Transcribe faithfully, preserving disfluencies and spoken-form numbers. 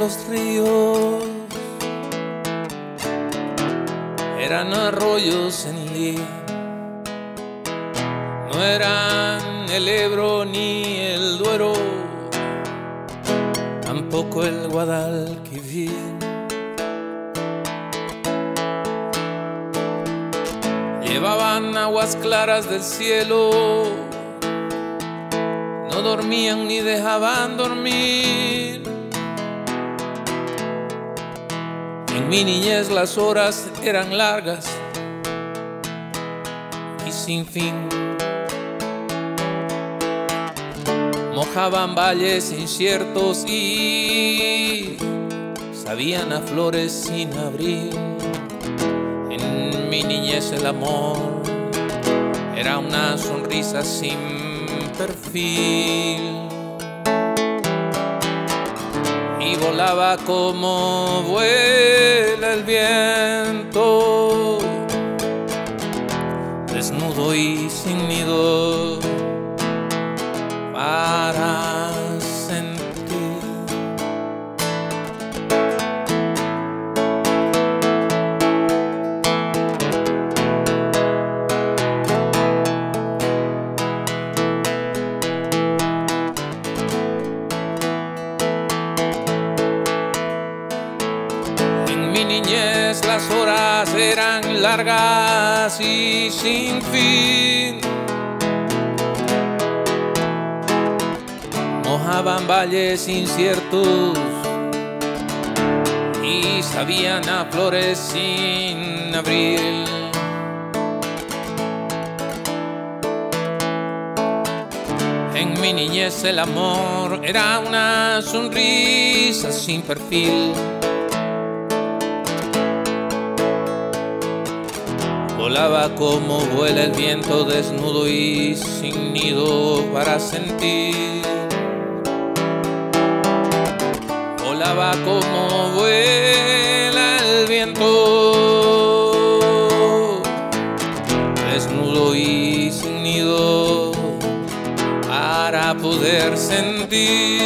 los ríos eran arroyos en lí, no eran el Ebro ni el Duero, tampoco el Guadalquivir. Llevaban aguas claras del cielo, no dormían ni dejaban dormir. En mi niñez las horas eran largas y sin fin. Mojaban valles inciertos y sabían a flores sin abrir. En mi niñez el amor era una sonrisa sin perfil y volaba como vuela el viento, desnudo y sin nido para sentir. En mi niñez las horas eran largas y sin fin. Mojaban valles inciertos y sabían a flores sin abril. En mi niñez el amor era una sonrisa sin perfil. Volaba como vuela el viento, desnudo y sin nido para sentir. Volaba como vuela el viento, desnudo y sin nido para poder sentir.